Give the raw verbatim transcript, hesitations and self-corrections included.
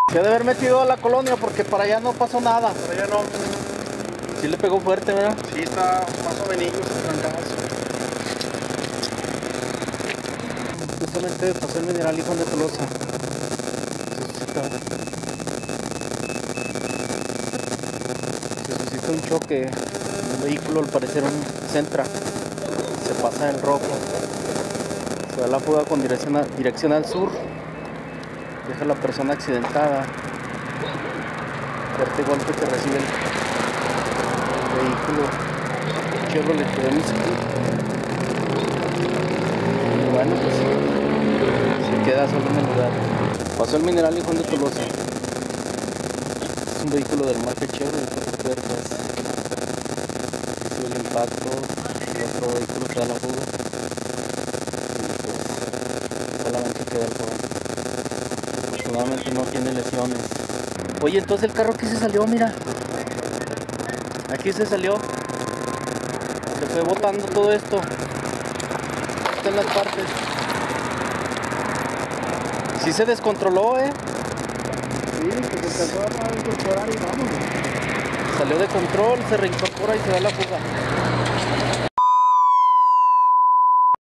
Se ha de haber metido a la colonia porque para allá no pasó nada. Para allá no. Sí le pegó fuerte, ¿verdad? Sí, está más o menos trancadas. Justamente pasó el mineral y Juan de Tolosa. Se suscita, se suscita un choque. Un vehículo, al parecer un Sentra, se pasa en rojo. Se da la fuga con dirección, a, dirección al sur. Deja a la persona accidentada. Fuerte golpe que recibe el, el vehículo Chevrolet de Mississippi. Y bueno, pues se queda solo en el lugar. Pasó el mineral y Juan de Tolosa. Es un vehículo del marca Chevrolet de cuatro puertas. Recibe el impacto. El otro vehículo se da la fuga. Y pues solamente queda el joven. Afortunadamente no tiene lesiones. Oye, entonces el carro aquí se salió, mira. Aquí se salió. Se fue botando todo esto. Están las partes. Sí se descontroló, eh. Sí, que se empezó a incorporar y vamos. Salió de control, se reincorpora y se da la fuga.